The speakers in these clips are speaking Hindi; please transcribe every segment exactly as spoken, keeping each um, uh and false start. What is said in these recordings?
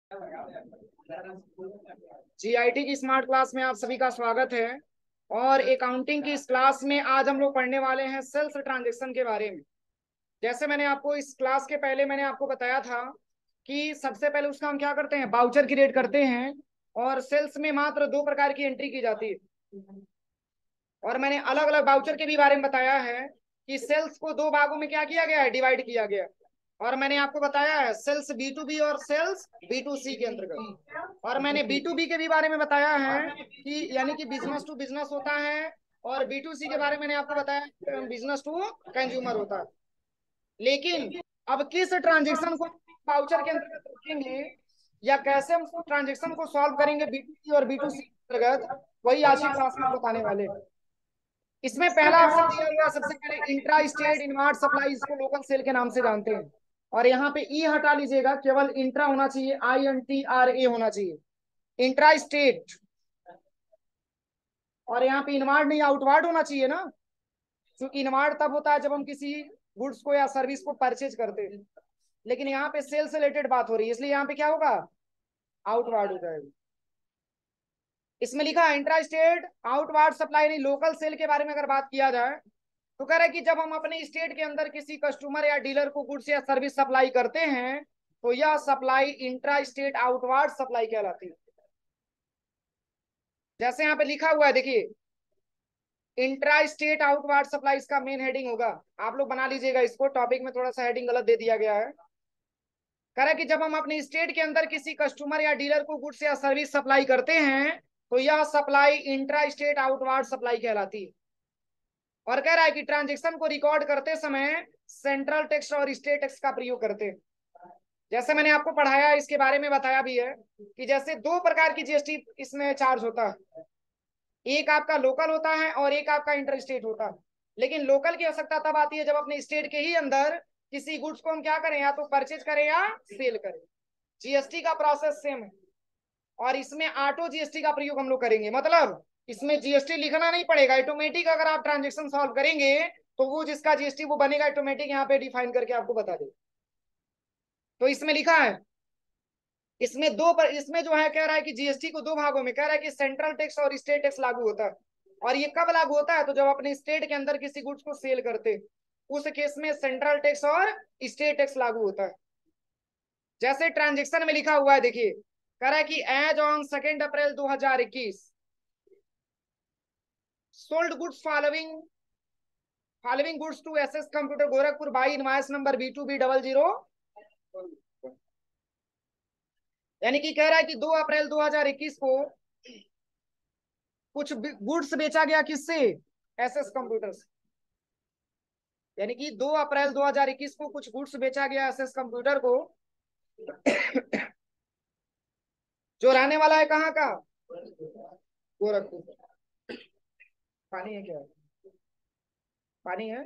जीआईटी की स्मार्ट क्लास में आप सभी का स्वागत है। और अकाउंटिंग की इस क्लास में आज हम लोग पढ़ने वाले हैं सेल्स ट्रांजैक्शन के बारे में। जैसे मैंने आपको इस क्लास के पहले मैंने आपको बताया था कि सबसे पहले उसका हम क्या करते हैं, बाउचर क्रिएट करते हैं। और सेल्स में मात्र दो प्रकार की एंट्री की जाती है। और मैंने अलग अलग बाउचर के भी बारे में बताया है कि सेल्स को दो भागों में क्या किया गया है, डिवाइड किया गया है। और मैंने आपको बताया है सेल्स बी टू बी और सेल्स बी टू सी के अंतर्गत। और मैंने बी टू बी के भी बारे में बताया है कि यानी कि बिजनेस टू बिजनेस होता है। और बी टू सी के बारे में मैंने आपको बताया बिजनेस टू कंज्यूमर होता है। लेकिन अब किस ट्रांजेक्शन को बाउचर के अंतर्गत रखेंगे या कैसे हम ट्रांजेक्शन को सॉल्व करेंगे बी टू सी और बी टू सी के अंतर्गत, वही आज की क्लास में हम बताने वाले हैं। इसमें पहला ऑप्शन दिया हुआ है, सबसे पहले इंट्रा स्टेट इनवार्ड सप्लाई, इसको लोकल सेल के नाम से जानते हैं। और यहाँ पे ई हटा लीजिएगा, केवल इंट्रा होना चाहिए, I N T R A होना चाहिए, इंट्रा स्टेट। और यहाँ पे इनवार्ड नहीं आउटवार्ड होना चाहिए ना, क्योंकि इनवार्ड तब होता है जब हम किसी गुड्स को या सर्विस को परचेज करते हैं। लेकिन यहाँ पे सेल से रिलेटेड बात हो रही है, इसलिए यहाँ पे क्या होगा, आउटवार्ड हो जाएगा। इसमें लिखा है इंट्रा स्टेट आउटवार्ड सप्लाई, नहीं लोकल सेल के बारे में अगर बात किया जाए तो कह रहा है कि जब हम अपने स्टेट के अंदर किसी कस्टमर या डीलर को गुड्स या सर्विस सप्लाई करते हैं तो यह supply intra state outward supply कहलाती है। जैसे यहाँ पे लिखा हुआ है देखिए, इंट्रा स्टेट आउटवार्ड सप्लाई इसका मेन हेडिंग होगा। आप लोग बना लीजिएगा इसको, टॉपिक में थोड़ा सा हेडिंग गलत दे दिया गया है। कह रहा है कि जब हम अपने स्टेट के अंदर किसी कस्टमर या डीलर को गुड्स या सर्विस सप्लाई करते हैं तो यह supply intra state outward supply कहलाती है। और कह रहा है कि ट्रांजेक्शन को रिकॉर्ड करते समय सेंट्रल टैक्स और स्टेट टैक्स का प्रयोग करते हैं। जैसे मैंने आपको पढ़ाया, इसके बारे में बताया भी है कि जैसे दो प्रकार की जीएसटी इसमें चार्ज होता है, एक आपका लोकल होता है और एक आपका इंटर स्टेट होता है। लेकिन लोकल की आवश्यकता तब आती है जब अपने स्टेट के ही अंदर किसी गुड्स को हम क्या करें, या तो परचेज करें या सेल करें। जीएसटी का प्रोसेस सेम है। और इसमें ऑटो जीएसटी का प्रयोग हम लोग करेंगे, मतलब इसमें जीएसटी लिखना नहीं पड़ेगा, ऑटोमेटिक अगर आप ट्रांजेक्शन सॉल्व करेंगे तो वो जिसका जीएसटी वो बनेगा ऑटोमेटिक, यहाँ पे डिफाइन करके आपको बता देगा। तो इसमें लिखा है, इसमें दो पर, इसमें जो है कह रहा है कि जीएसटी को दो भागों में, कह रहा है कि सेंट्रल टैक्स और स्टेट टैक्स लागू होता है। और ये कब लागू होता है, तो जब अपने स्टेट के अंदर किसी गुड्स को सेल करते, उस केस में सेंट्रल टैक्स और स्टेट टैक्स लागू होता है। जैसे ट्रांजेक्शन में लिखा हुआ है देखिए, कह रहा है कि एज ऑन सेकेंड अप्रैल दो हजार इक्कीस sold goods following following goods to SS computer Gorakhpur by invoice number B to B double zero. यानी कि कह रहा है कि दो अप्रैल दो हजार इक्कीस को कुछ गुड्स बेचा गया, किससे, एसएस कंप्यूटर से। यानी कि दो अप्रैल दो हजार इक्कीस को कुछ गुड्स बेचा गया एसएस कंप्यूटर को, जो रहने वाला है कहाँ का, गोरखपुर। पानी है क्या, पानी है,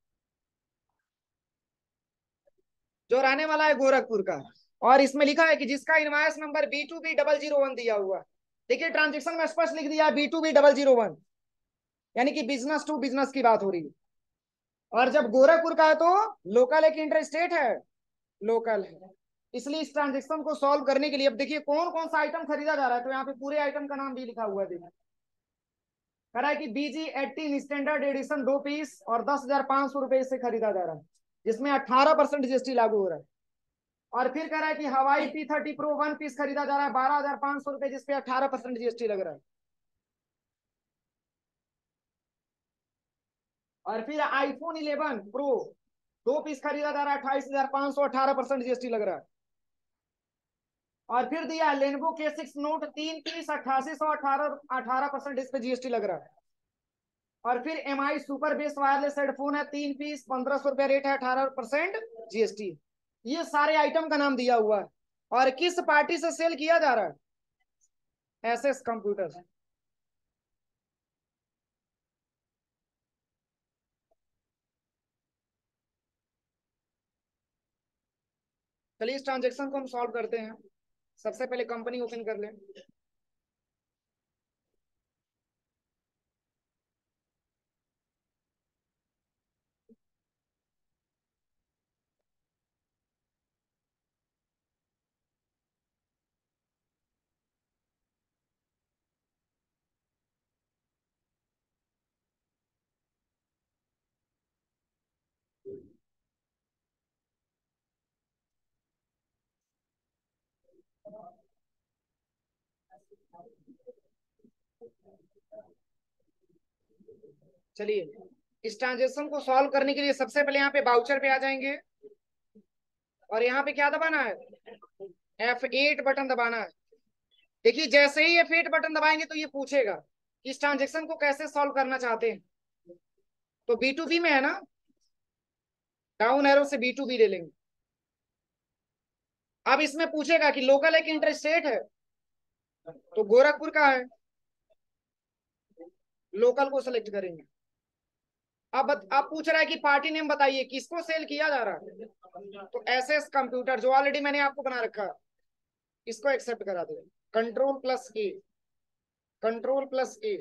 जो रहने वाला है गोरखपुर का। और इसमें लिखा है कि जिसका invoice number B to B double zero one दिया हुआ। देखिए ट्रांजेक्शन में स्पष्ट लिख दिया B to B double zero one, यानी कि बिजनेस टू बिजनेस की बात हो रही है। और जब गोरखपुर का है तो लोकल है कि इंटर स्टेट है, लोकल है। इसलिए इस ट्रांजेक्शन को सॉल्व करने के लिए अब देखिए कौन कौन सा आइटम खरीदा जा रहा है, तो यहाँ पे पूरे आइटम का नाम भी लिखा हुआ है। देखिए कह रहा है कि बीजी एटीन स्टैंडर्ड एडिशन दो पीस और दस हजार पांच सौ रुपए से खरीदा जा रहा है, जिसमें अठारह परसेंट जीएसटी लागू हो रहा है। और फिर कह रहा है कि Huawei P thirty pro one piece खरीदा जा रहा है बारह हजार पांच सौ रुपए, जिसपे अठारह परसेंट जीएसटी लग रहा है। और फिर आईफोन इलेवन प्रो दो पीस खरीदा जा रहा है अट्ठाईस हजार पांच सौ, अठारह परसेंट जीएसटी लग रहा है। और फिर दिया लेनवो के सिक्स नोट तीन पीस अट्ठासी सौ, अठारह अठारह परसेंट इस पे जीएसटी लग रहा है। और फिर M I super bass wireless headphone है तीन पीस, पंद्रह सौ रुपया रेट है, अठारह परसेंट जीएसटी। ये सारे आइटम का नाम दिया हुआ है। और किस पार्टी से सेल किया जा रहा है, एसएस कंप्यूटर। चलिए इस ट्रांजेक्शन को हम सॉल्व करते हैं। सबसे पहले कंपनी ओपन कर लें। चलिए, इस ट्रांजेक्शन को सॉल्व करने के लिए सबसे पहले यहाँ पे बाउचर पे आ जाएंगे, और यहाँ पे क्या दबाना है, एफ एट बटन दबाना है। देखिए जैसे ही एफ एट बटन दबाएंगे तो ये पूछेगा कि इस ट्रांजेक्शन को कैसे सॉल्व करना चाहते हैं। तो बी टू बी में है ना, डाउन एरो से बी टू बी ले लेंगे। अब इसमें पूछेगा कि लोकल है कि इंटरस्टेट है, तो गोरखपुर का है, लोकल को सेलेक्ट करेंगे। अब अब पूछ रहा है कि पार्टी नेम बताइए, किसको सेल किया जा रहा है, तो एस एस कंप्यूटर जो ऑलरेडी मैंने आपको बना रखा है, इसको एक्सेप्ट करा दो। Control plus A, control plus A.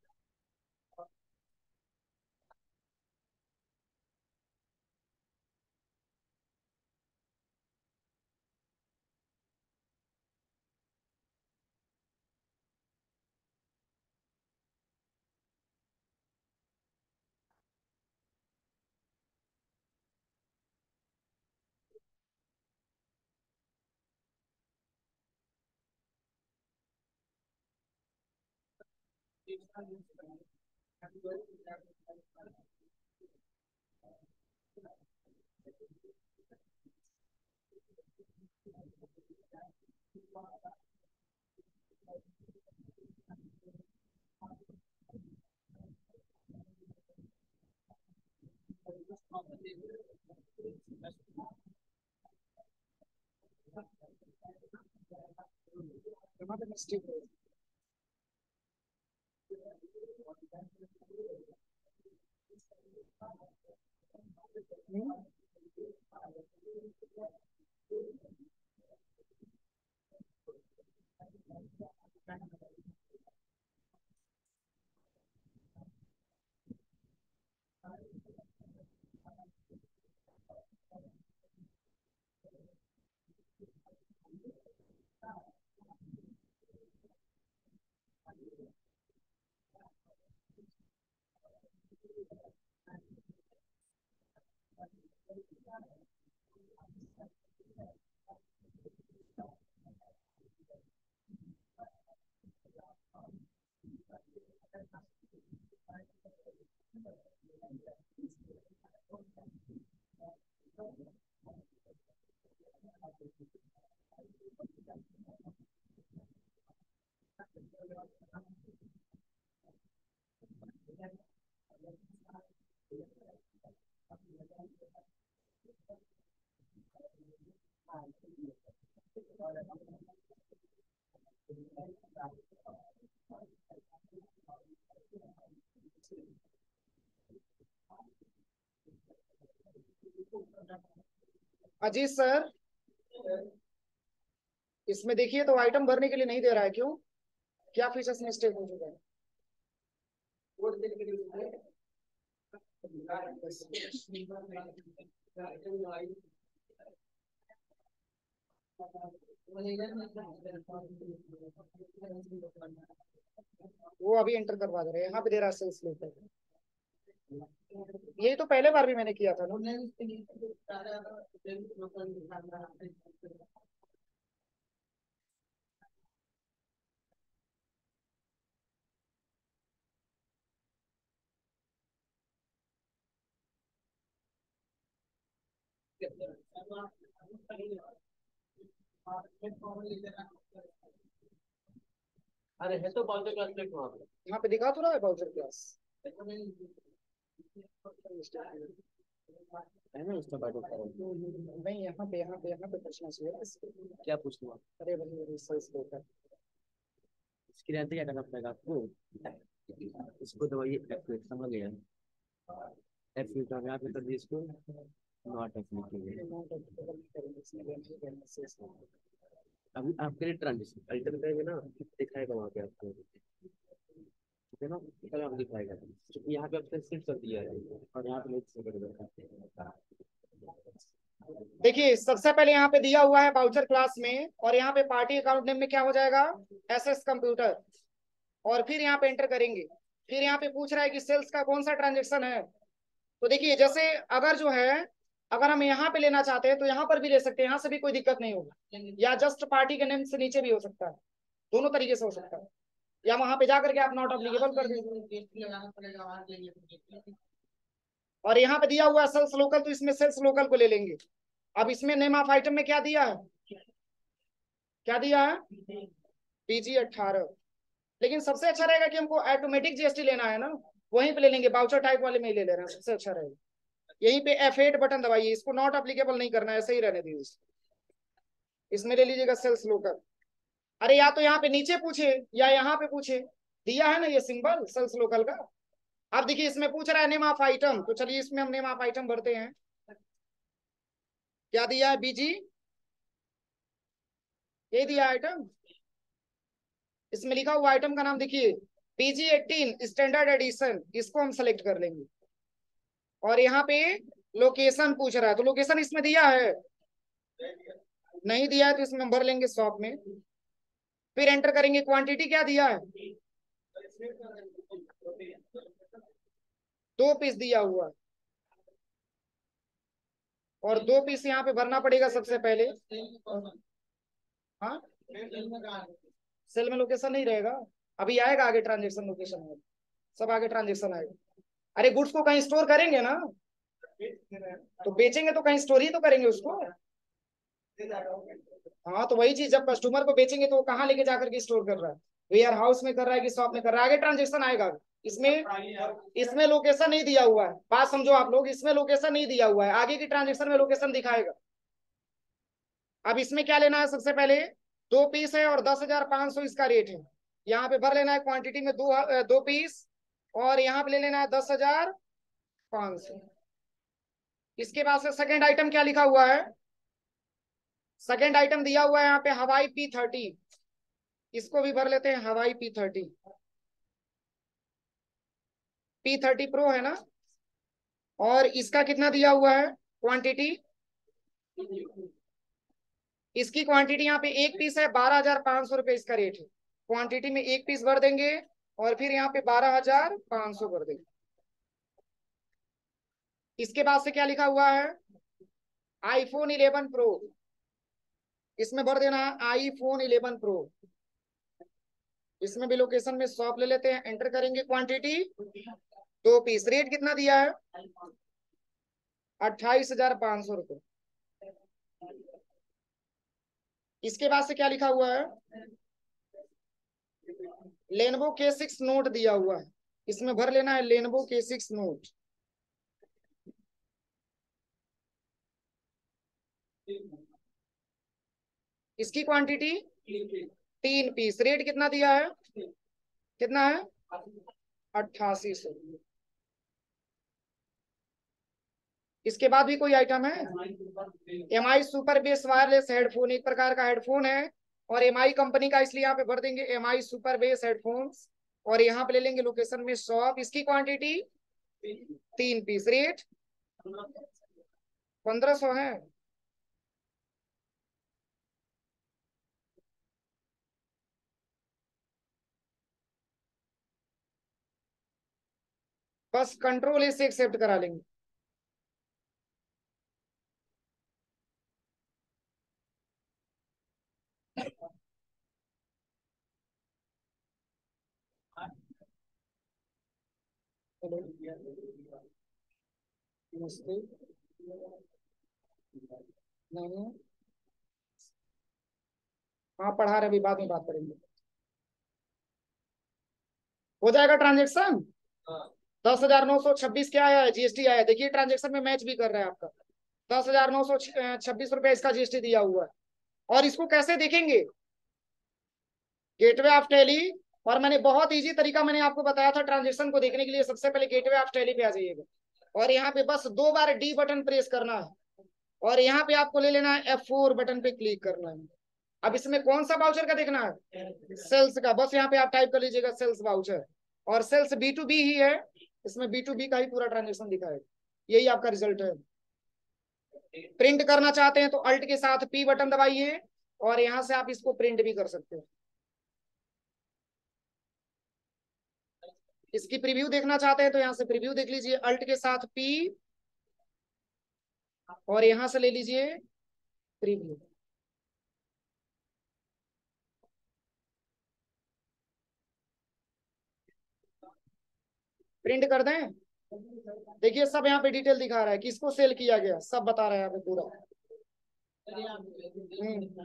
Ajit sir, इसमें देखिए तो आइटम भरने के लिए नहीं दे रहा है, क्यों, क्या फीचर्स मिस्टेक हो चुका है? वो अभी एंटर करवा दे रहे हैं, यहाँ पे दे रहा है सेल्स लेटर। यही तो पहले बार भी मैंने किया था ना। अरे है तो बाउंड्री क्लास प्लेट वहाँ पे। यहाँ पे दिखा तो रहा है बाउचर क्लास, है ना उसका बाइट होता है। नहीं यहाँ पे यहाँ पे यहाँ पे पूछना चाहिए। क्या पूछना? अरे भाई रिसर्च लेटर। इसके लिए क्या करना पड़ेगा आपको? इसको दबाइए एफ एट, समझ गया? एफ एट आप यहाँ पे कर दीजिए इसको, नॉट एफ लिखिए। अभी आपके लिए ट्रांजिशन अल्टर करेंगे ना, दिखाएगा वहाँ पे आपको, ठीक है ना? तब आप दिखाएगा क्योंकि यहाँ पे आपने सेट कर दिया है और यहाँ पे नहीं कर दिया। देखिए सबसे पहले यहाँ पे दिया हुआ है बाउचर क्लास में, और यहाँ पे पार्टी अकाउंट नेम में क्या हो जाएगा, एस एस कंप्यूटर, और फिर यहाँ पे एंटर करेंगे। फिर यहाँ पे पूछ रहा है कि सेल्स का कौन सा ट्रांजेक्शन है। तो देखिए जैसे अगर जो है अगर हम यहाँ पे लेना चाहते हैं तो यहाँ पर भी ले सकते हैं, यहाँ से भी कोई दिक्कत नहीं होगी, या जस्ट पार्टी के नेम से नीचे भी हो सकता है, दोनों तरीके से हो सकता है, या वहां पे जाकर के आप नॉट अप्लीकेबल कर दीजिए। और यहाँ पे दिया हुआ है सेल्स लोकल, तो इसमें सेल्स लोकल को ले लेंगे। अब इसमें नेम ऑफ आइटम में क्या दिया है, क्या दिया है, पीजी अट्ठारह। लेकिन सबसे अच्छा रहेगा कि हमको ऑटोमेटिक जीएसटी लेना है ना, वहीं पे ले लेंगे, बाउचर टाइप वाले में ही ले ले रहे हैं, सबसे अच्छा रहेगा। यहीं पे एफ एट बटन दबाइए, इसको नॉट अप्लीकेबल नहीं करना है, ऐसे ही रहने दीजिए। इसमें ले लीजिएगा सेल्स लोकल। अरे या तो यहाँ पे नीचे पूछे या यहाँ पे पूछे, दिया है ना ये सिंबल सेल्स लोकल का। अब देखिए इसमें पूछ रहा है नेम ऑफ आइटम, तो चलिए इसमें हम नेम ऑफ आइटम भरते हैं। क्या दिया है, बीजी, ये दिया आइटम। इसमें लिखा हुआ आइटम का नाम देखिए, पीजी एटीन स्टैंडर्ड एडिशन, इसको हम सेलेक्ट कर लेंगे। और यहाँ पे लोकेशन पूछ रहा है, तो लोकेशन इसमें दिया है, नहीं दिया है, तो इसमें हम भर लेंगे शॉप में। फिर एंटर करेंगे, क्वांटिटी क्या दिया है, दो पीस दिया हुआ है, और दो पीस यहाँ पे भरना पड़ेगा सबसे पहले। हाँ, सेल में लोकेशन नहीं रहेगा, अभी आएगा आगे ट्रांजेक्शन लोकेशन है, सब आगे ट्रांजेक्शन आएगा। अरे गुड्स को कहीं स्टोर करेंगे ना, तो बेचेंगे तो कहीं स्टोर ही तो करेंगे उसको। हाँ, तो वही चीज, जब कस्टमर को बेचेंगे तो वो कहाँ लेके जाकर के स्टोर कर रहा है, वेयर हाउस में कर रहा है कि शॉप में कर रहा है, आगे ट्रांजेक्शन आएगा। इसमें इसमें लोकेशन नहीं दिया हुआ है, बात समझो आप लोग, इसमें लोकेशन नहीं दिया हुआ है, आगे की ट्रांजेक्शन में लोकेशन दिखाएगा। अब इसमें क्या लेना है, सबसे पहले दो पीस है और दस हजार पांच सौ इसका रेट है, यहाँ पे भर लेना है क्वांटिटी में दो दो पीस, और यहाँ पे ले लेना है दस हजार पांच सौ। इसके बाद से सेकेंड आइटम क्या लिखा हुआ है, सेकेंड आइटम दिया हुआ है यहाँ पे हवाई पी थर्टी, इसको भी भर लेते हैं, Huawei P thirty. P thirty pro है ना, और इसका कितना दिया हुआ है क्वांटिटी, इसकी क्वांटिटी यहाँ पे एक पीस है, बारह हजार पांच सौ रुपए इसका रेट है, क्वांटिटी में एक पीस भर देंगे, और फिर यहाँ पे बारह हजार पांच सौ भर देंगे। इसके बाद से क्या लिखा हुआ है, आईफोन इलेवन प्रो, इसमें भर देना है आईफोन इलेवन प्रो। इसमें भी लोकेशन में शॉप ले लेते हैं, एंटर करेंगे, क्वांटिटी दो पीस, रेट कितना दिया है, अट्ठाईस हजार पांच सौ रुपये। इसके बाद से क्या लिखा हुआ है, लेनोवो के सिक्स नोट दिया हुआ है, इसमें भर लेना है लेनोवो के सिक्स नोट। इसकी क्वांटिटी तीन पीस, रेट कितना दिया है, कितना है, अट्ठासी सौ। इसके बाद भी कोई आइटम है, M I super bass wireless headphone, एक प्रकार का हेडफोन है, और एम आई कंपनी का, इसलिए यहाँ पे भर देंगे M I super bass headphones, और यहाँ पे ले लेंगे लोकेशन में शॉप। इसकी क्वांटिटी तीन पीस, रेट पंद्रह सौ है। बस कंट्रोल इसे एक्सेप्ट करा लेंगे। नमस्ते, नहीं, हाँ पढ़ा रहे, अभी बाद में बात करेंगे। हो जाएगा ट्रांजेक्शन, दस हजार नौ सौ छब्बीस क्या आया है, जीएसटी आया है, देखिए ट्रांजेक्शन में मैच भी कर रहा है आपका, दस हजार नौ सौ छब्बीस रुपए इसका जीएसटी दिया हुआ है। और इसको कैसे देखेंगे, गेटवे ऑफ टैली, और मैंने बहुत इजी तरीका मैंने आपको बताया था ट्रांजेक्शन को देखने के लिए, सबसे पहले गेटवे ऑफ टैली पे आ जाइएगा, और यहाँ पे बस दो बार डी बटन प्रेस करना है, और यहाँ पे आपको ले लेना है एफ फोर बटन पे क्लिक करना है। अब इसमें कौन सा वाउचर का देखना है, सेल्स का, बस यहाँ पे आप टाइप कर लीजिएगा सेल्स वाउचर, और सेल्स बी टू बी ही है, इसमें बी टू बी का ही पूरा ट्रांजेक्शन दिखाएगा, यही आपका रिजल्ट है। प्रिंट करना चाहते हैं तो अल्ट के साथ पी बटन दबाइए, और यहाँ से आप इसको प्रिंट भी कर सकते हैं। इसकी प्रीव्यू देखना चाहते हैं तो यहाँ से प्रीव्यू देख लीजिए, अल्ट के साथ पी, और यहां से ले लीजिए प्रीव्यू। प्रिंट कर दें। देखिए सब यहाँ पे डिटेल दिखा रहा है, किसको सेल किया गया सब बता रहा है यहाँ पे पूरा। हम्म।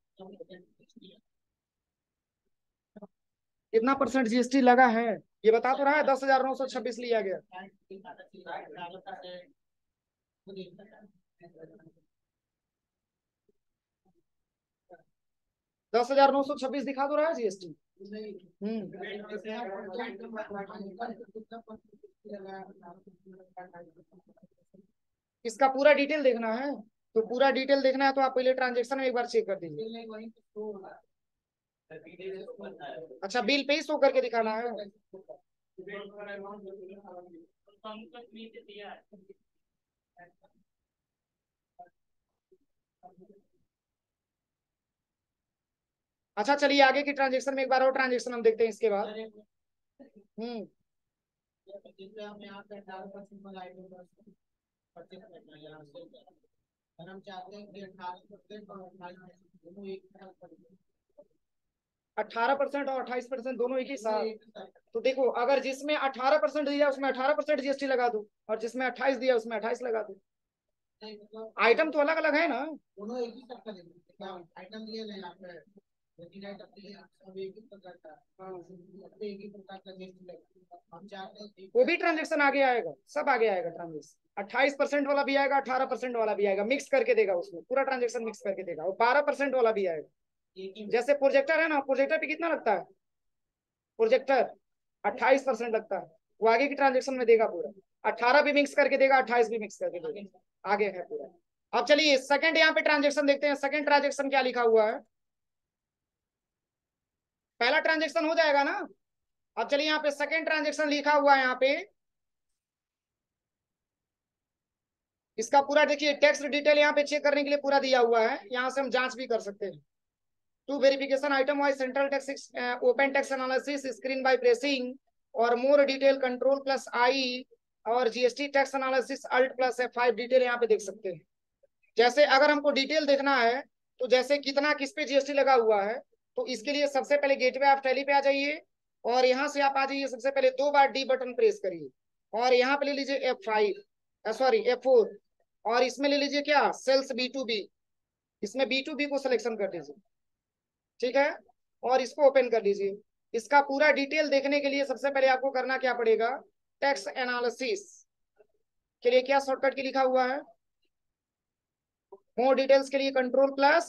कितना परसेंट जीएसटी लगा है ये बता तो रहा है, दस हजार नौ सौ छब्बीस लिया गया। दस हजार नौ सौ छब्बीस दिखा तो रहा है जीएसटी। हम्म। इसका पूरा डिटेल देखना है, तो पूरा डिटेल देखना है तो आप पहले ट्रांजेक्शन में एक बार चेक कर दीजिए। अच्छा बिल पे ही शो करके दिखाना है। अच्छा चलिए आगे की ट्रांजेक्शन में एक बार और ट्रांजेक्शन हम देखते हैं इसके बाद। हम्म। अठारह परसेंट और अट्ठाईस परसेंट दोनों एक ही साथ। तो देखो अगर जिसमें अठारह परसेंट दिया उसमें अठारह परसेंट जीएसटी लगा दो, और जिसमें अट्ठाईस दिया उसमें अट्ठाईस लगा दो। आइटम तो अलग अलग है ना। दोनों एक ही सबका आइटम दिए हैं यहाँ पे, लेकिन आइटम दिए सब एक ही प्रकार का, एक ही प्रकार का जीएसटी लगेगा। हम चाहते हैं वो भी ट्रांजेक्शन आगे आएगा, सब आगे आएगा ट्रांजेक्शन। अट्ठाईस परसेंट वाला भी आएगा, अठारह परसेंट वाला भी आएगा, मिक्स करके देगा उसमें, पूरा ट्रांजेक्शन मिक्स करके देगा। और बारह परसेंट वाला भी आएगा। जैसे प्रोजेक्टर है ना, प्रोजेक्टर पे कितना लगता है, प्रोजेक्टर अट्ठाईस परसेंट लगता है, वो आगे की ट्रांजेक्शन में देगा पूरा। अट्ठारह भी मिक्स करके देगा, अट्ठाईस भी मिक्स करके देगा, आगे है पूरा। अब चलिए सेकंड यहाँ पे ट्रांजेक्शन देखते हैं। सेकंड ट्रांजेक्शन क्या लिखा हुआ है, पहला ट्रांजेक्शन हो जाएगा ना। अब चलिए यहाँ पे सेकंड ट्रांजेक्शन लिखा हुआ है यहाँ पे। इसका पूरा देखिए टैक्स डिटेल यहाँ पे चेक करने के लिए पूरा दिया हुआ है, यहाँ से हम जांच भी कर सकते हैं। To verification item wise central tax open tax analysis screen by pressing और more detail control plus I और GST tax analysis alt plus F five detail यहाँ पे देख सकते हैं। जैसे अगर हमको डिटेल देखना है तो जैसे कितना किस पे जीएसटी लगा हुआ है, तो इसके लिए सबसे पहले गेटवे ऑफ टैली पे आ जाइए, और यहाँ से आप आ जाइए, सबसे पहले दो बार डी बटन प्रेस करिए, और यहाँ पे ले लीजिए F five sorry F four, और इसमें ले लीजिए क्या सेल्स बी टू बी, इसमें बी टू बी को सिलेक्शन कर दीजिए, ठीक है, और इसको ओपन कर लीजिए। इसका पूरा डिटेल देखने के लिए सबसे पहले आपको करना क्या पड़ेगा, टैक्स एनालिसिस के लिए क्या शॉर्टकट की लिखा हुआ है, मोर डिटेल्स के लिए कंट्रोल प्लस,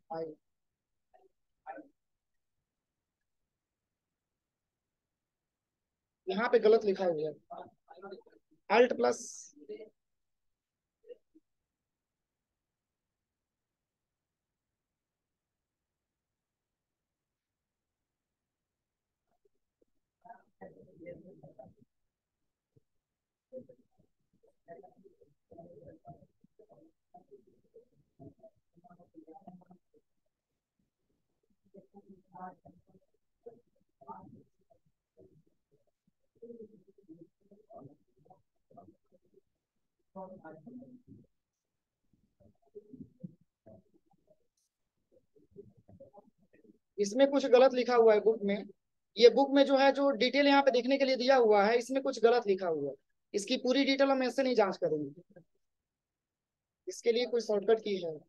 यहाँ पे गलत लिखा हुआ है, अल्ट प्लस। इसमें कुछ गलत लिखा हुआ है बुक में, ये बुक में जो है जो डिटेल यहाँ पे देखने के लिए दिया हुआ है इसमें कुछ गलत लिखा हुआ है। इसकी पूरी डिटेल हम ऐसे नहीं जांच करेंगे, इसके लिए कोई शॉर्टकट की है।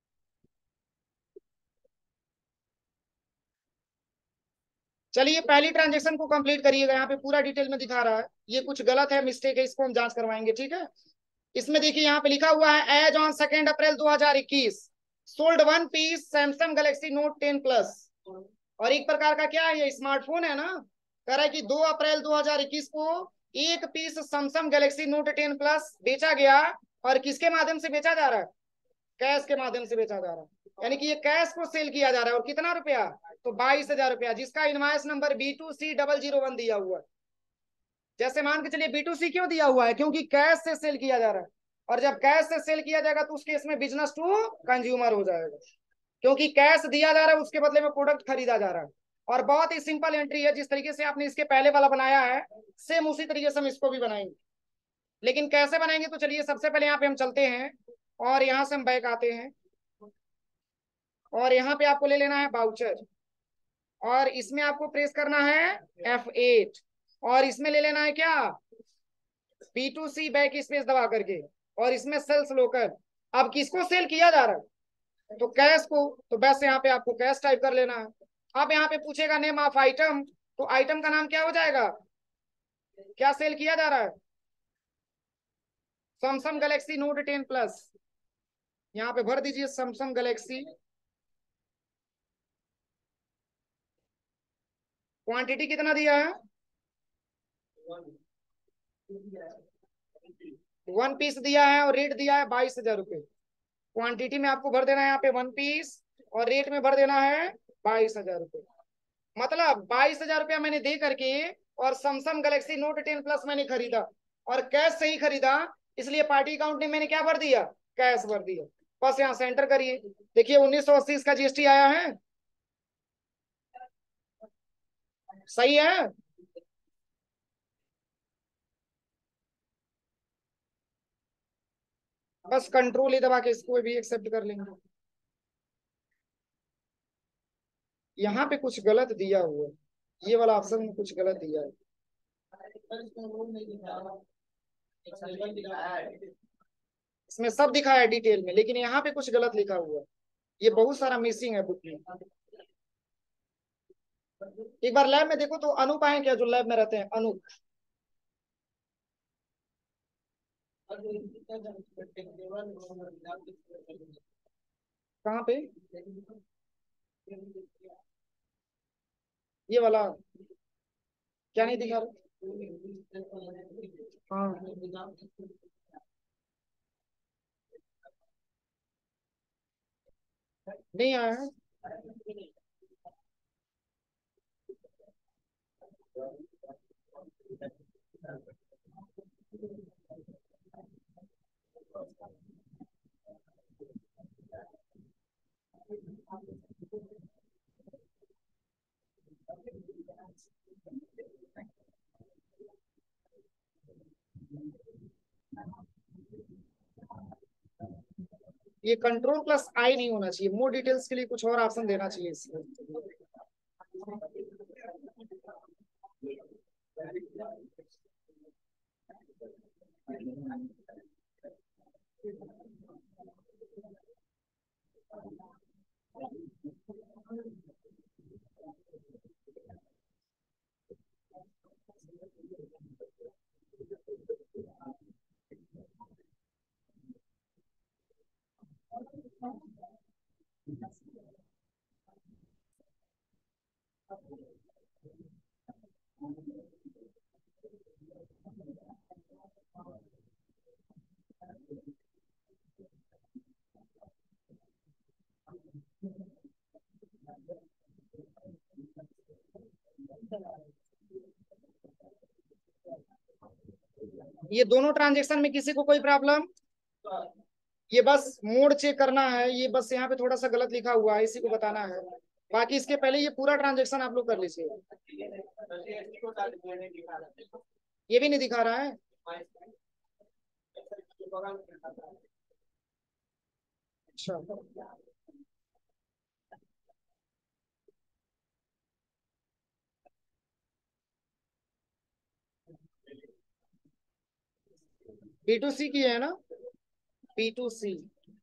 चलिए पहली ट्रांजेक्शन को कंप्लीट करिएगा, यहाँ पे पूरा डिटेल में दिखा रहा है, ये कुछ गलत है, मिस्टेक है, इसको हम जांच करवाएंगे, ठीक है। इसमें देखिए यहाँ पे लिखा हुआ है एज ऑन सेकेंड अप्रैल दो हजार इक्कीस sold one piece Samsung Galaxy Note ten plus, और एक प्रकार का क्या है ये स्मार्टफोन है ना, कह रहा है कि दो अप्रैल दो हजार इक्कीस को एक piece Samsung Galaxy Note ten plus बेचा गया, और किसके माध्यम से बेचा जा रहा है, कैश के माध्यम से बेचा जा रहा है, यानी कि ये कैश को सेल किया जा रहा है। और कितना रुपया, तो बाईस हजार रुपया, जिसका invoice number B to C double zero one दिया हुआ है। जैसे मान के चलिए बी टू सी क्यों दिया हुआ है, क्योंकि कैश से सेल किया जा रहा है, और जब कैश से सेल किया जाएगा तो उस केस में बिजनेस टू कंज्यूमर हो जाएगा, क्योंकि कैश दिया जा रहा है उसके बदले में प्रोडक्ट खरीदा जा रहा है। और बहुत ही सिंपल एंट्री है, जिस तरीके से आपने इसके पहले वाला बनाया है सेम उसी तरीके से हम इसको भी बनाएंगे। लेकिन कैसे बनाएंगे, तो चलिए सबसे पहले यहाँ पे हम चलते हैं, और यहां से हम बैक आते हैं, और यहाँ पे आपको ले लेना है बाउचर, और इसमें आपको प्रेस करना है एफ एट, और इसमें ले लेना है क्या, B to C back space दबा करके, और इसमें सेल्स लोकल। अब किसको सेल किया जा रहा है, तो कैश को, तो बस यहाँ पे आपको कैश टाइप कर लेना है। अब यहाँ पे पूछेगा नेम ऑफ आइटम, तो आइटम का नाम क्या हो जाएगा, क्या सेल किया जा रहा है, Samsung Galaxy Note ten plus. यहाँ पे भर दीजिए सैमसंग गैलेक्सी। क्वांटिटी कितना दिया है, वन पीस दिया है, और रेट दिया है बाईस हजार रुपये। क्वांटिटी में आपको भर देना है यहाँ पे वन पीस, और रेट में भर देना है बाईस हजार रुपये। मतलब बाईस हजार रुपया मैंने दे करके, और Samsung Galaxy Note ten plus मैंने खरीदा, और कैश से ही खरीदा, इसलिए पार्टी अकाउंट में मैंने क्या भर दिया, कैश भर दिया। बस यहाँ से एंटर करिए। देखिए उन्नीस सौ अस्सी इसका जीएसटी आया है, सही है। बस कंट्रोल ही दबा के इसको भी एक्सेप्ट कर लेंगे। यहाँ पे कुछ गलत दिया हुआ है, ये वाला ऑप्शन में कुछ गलत दिया है। इसमें सब दिखा है डिटेल में, लेकिन यहाँ पे कुछ गलत लिखा हुआ है, ये बहुत सारा मिसिंग है बुक में। एक बार लैब में देखो तो अनूप आए क्या, जो लैब में रहते हैं, अनूप। कहाँ पे, ये वाला क्या नहीं दिखा रहा, हाँ नहीं आया है। ये कंट्रोल प्लस आई नहीं होना चाहिए, मोर डिटेल्स के लिए कुछ और ऑप्शन देना चाहिए इसमें। ये दोनों ट्रांजेक्शन में किसी को कोई प्रॉब्लम, ये बस मोड चेक करना है, ये बस यहाँ पे थोड़ा सा गलत लिखा हुआ है, इसी को बताना है। बाकी इसके पहले ये पूरा ट्रांजेक्शन आप लोग कर लीजिए। ये भी नहीं दिखा रहा है, अच्छा। बी टू सी की है ना, बी टू सी,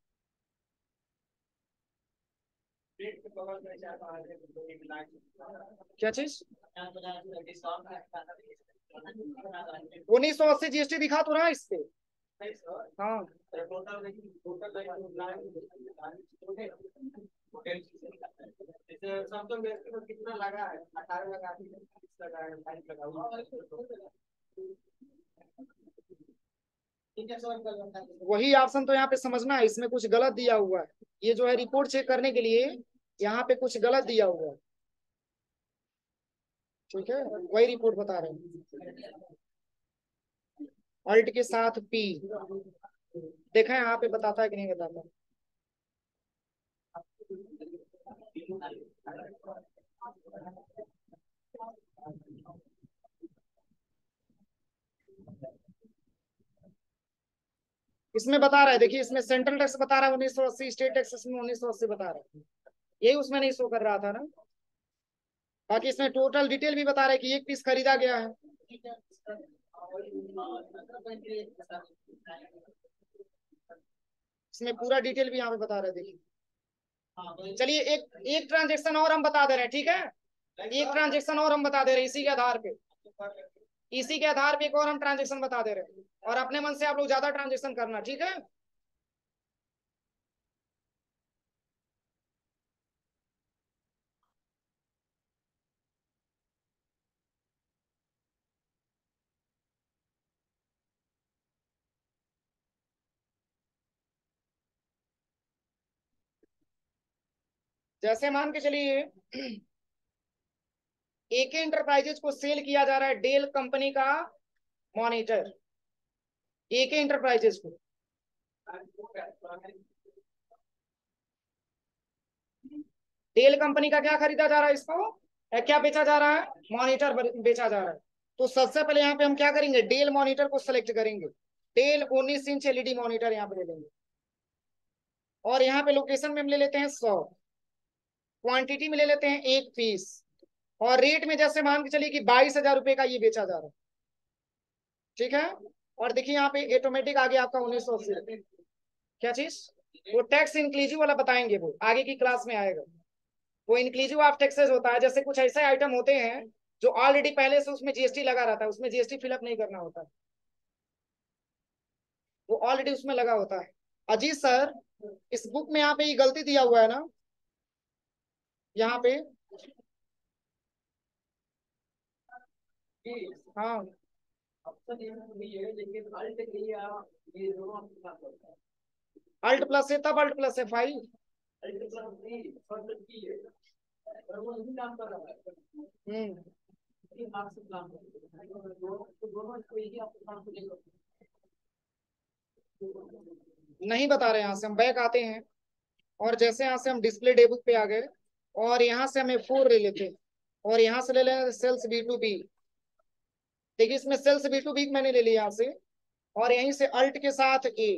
क्या चीज, उन्नीस सौ अस्सी जीएसटी दिखा तो रहा है इस पे, हाँ। वही ऑप्शन तो यहाँ पे समझना है, इसमें कुछ गलत दिया हुआ है। ये जो है रिपोर्ट चेक करने के लिए यहाँ पे कुछ गलत दिया हुआ है, ठीक है, वही रिपोर्ट बता रहे हैं। अल्ट के साथ पी, देखा है यहाँ पे बताता है कि नहीं बताता। इसमें बता रहा है, देखिए इसमें सेंट्रल टैक्स बता रहा है उन्नीस सौ अस्सी, स्टेट टैक्स इसमें उन्नीस सौ अस्सी बता रहा है, यही उसमें नहीं शो कर रहा था ना। बाकी इसमें टोटल डिटेल भी बता रहा है कि एक पीस खरीदा गया है। इसमें पूरा डिटेल भी यहाँ पे बता रहे हैं, देखिए। चलिए एक एक ट्रांजेक्शन और हम बता दे रहे हैं, ठीक है, एक ट्रांजेक्शन और हम बता दे रहे हैं इसी के आधार पे, इसी के आधार पे एक और हम ट्रांजेक्शन बता दे रहे हैं, और अपने मन से आप लोग ज्यादा ट्रांजेक्शन करना, ठीक है। जैसे मान के चलिए एके इंटरप्राइजेज को सेल किया जा रहा है डेल कंपनी का मॉनिटर, एके इंटरप्राइजेज को। डेल कंपनी का क्या खरीदा जा रहा है, इसको क्या बेचा जा रहा है, मॉनिटर बेचा जा रहा है। तो सबसे पहले यहाँ पे हम क्या करेंगे, डेल मॉनिटर को सिलेक्ट करेंगे, डेल उन्नीस इंच एलईडी मॉनिटर यहाँ पे ले लेंगे, और यहाँ पे लोकेशन में हम ले लेते हैं सौ, क्वांटिटी में ले लेते हैं एक पीस, और रेट में जैसे मान के चलिए कि बाईस हजार रुपए का ये बेचा जा रहा है, ठीक है। और देखिए यहाँ पे ऑटोमेटिक आ गया आपका उन्नीस सौ अस्सी रुपये, क्या चीज, वो टैक्स इंक्लूसिव वाला बताएंगे, वो आगे की क्लास में आएगा। वो इंक्लूसिव ऑफ टैक्सेस होता है, जैसे कुछ ऐसे आइटम होते हैं जो ऑलरेडी पहले से उसमें जीएसटी लगा रहता है, उसमें जीएसटी फिलअप नहीं करना होता है, वो ऑलरेडी उसमें लगा होता है। अजीत सर, इस बुक में यहाँ पे ये गलती दिया हुआ है ना, यहाँ पे, हाँ अल्ट प्लस है, तब अल्ट प्लस है फाइव। हम्म नहीं बता रहे, यहाँ से हम बैक आते हैं, और जैसे यहाँ से हम डिस्प्ले डेबुक पे आ गए, और यहाँ से हमें फोर ले लेते हैं, और यहाँ से ले लें सेल्स बी टू बी। देखिए इसमें सेल्स बी टू बी मैंने ले लिया यहाँ से, और यहीं से अल्ट के साथ ए,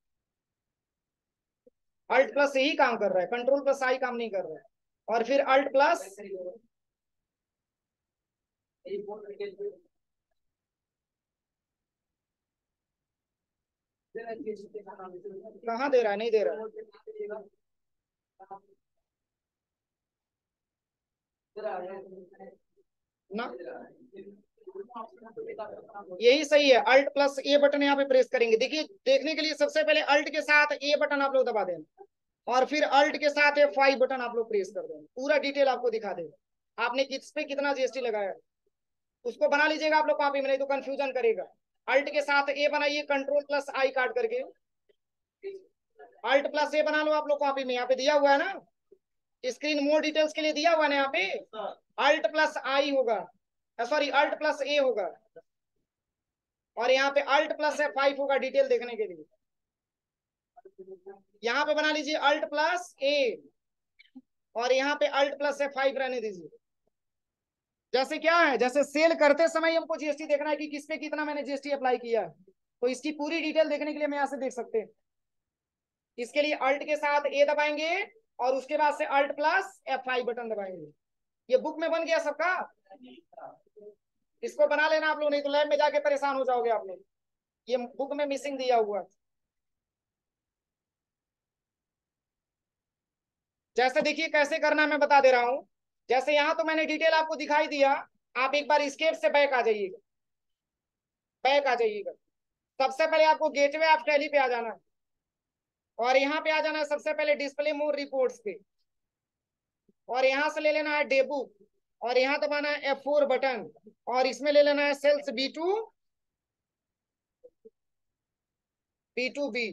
अल्ट प्लस यही काम कर रहा है, कंट्रोल प्लस आई काम नहीं कर रहा है, और फिर अल्ट प्लस, कहाँ दे रहा है, नहीं दे रहा है ना, यही सही है। अल्ट प्लस ए बटन यहाँ पे प्रेस करेंगे, देखिए देखने के लिए सबसे पहले अल्ट के साथ ए बटन आप लोग दबा देना, और फिर अल्ट के साथ ए फाइव बटन आप लोग प्रेस कर देना, पूरा डिटेल आपको दिखा देगा आपने किस पे कितना जीएसटी लगाया, उसको बना लीजिएगा आप लोग कॉपी में, नहीं तो कंफ्यूजन करेगा। अल्ट के साथ ए बनाइए, कंट्रोल प्लस आई काट करके, अल्ट प्लस ए बना लो आप लोग कॉपी में, यहाँ पे दिया हुआ है ना, स्क्रीन मोर डिटेल्स के लिए दिया हुआ है ना यहाँ पे, अल्ट प्लस आई होगा, सॉरी अल्ट प्लस ए होगा, और यहाँ पे अल्ट प्लस एफ फाइव होगा डिटेल देखने के लिए। यहाँ पे बना लीजिए अल्ट प्लस ए, और यहाँ पे अल्ट प्लस एफ फाइव रहने दीजिए। जैसे क्या है, जैसे सेल करते समय हमको जीएसटी देखना है कि किस पे कितना मैंने जीएसटी अप्लाई किया, तो इसकी पूरी डिटेल देखने के लिए मैं यहाँ से देख सकते हैं। इसके लिए अल्ट के साथ ए दबाएंगे, और उसके बाद से alt plus F five button दबाएंगे। ये बुक में बन गया सबका, इसको बना लेना आप लोग, नहीं तो लैब में जाके परेशान हो जाओगे आप लोग, ये बुक में मिसिंग दिया हुआ। जैसे देखिए कैसे करना है मैं बता दे रहा हूं, जैसे यहाँ तो मैंने डिटेल आपको दिखाई दिया, आप एक बार स्केप से बैक आ जाइएगा, बैक आ जाइएगा। सबसे पहले आपको गेटवे ऑफ टैली पे आ जाना है, और यहाँ पे आ जाना है सबसे पहले डिस्प्ले मोर रिपोर्ट्स पे, और यहाँ से ले लेना है डेबुक, और यहाँ दबाना है एफ फोर बटन, और इसमें ले लेना है sales B to B to B,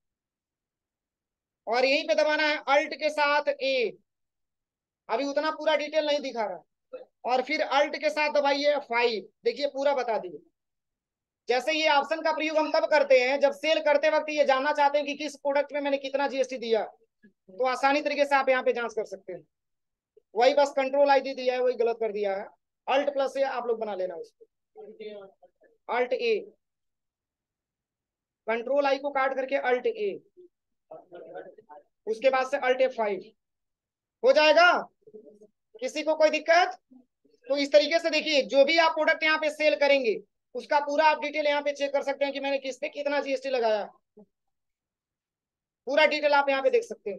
और यहीं पे दबाना है अल्ट के साथ ए, अभी उतना पूरा डिटेल नहीं दिखा रहा, और फिर अल्ट के साथ दबाइए फाइव, देखिए पूरा बता दिए। जैसे ये ऑप्शन का प्रयोग हम तब करते हैं जब सेल करते वक्त ये जानना चाहते हैं कि किस प्रोडक्ट में मैंने कितना जीएसटी दिया, तो आसानी तरीके से आप यहाँ पे जांच कर सकते हैं। वही बस कंट्रोल आईडी दिया है, वही गलत कर दिया है, अल्ट प्लस से आप लोग बना लेना उसको, अल्ट ए, कंट्रोल आई को काट करके अल्ट ए, उसके बाद से अल्ट एफ फाइव हो जाएगा। किसी को कोई दिक्कत? तो इस तरीके से देखिए, जो भी आप प्रोडक्ट यहाँ पे सेल करेंगे उसका पूरा आप डिटेल यहाँ पे चेक कर सकते हैं कि मैंने किस पे कितना जीएसटी लगाया, पूरा डिटेल आप यहाँ पे देख सकते हैं।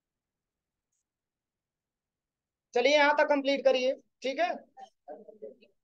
चलिए यहाँ तक कंप्लीट करिए, ठीक है।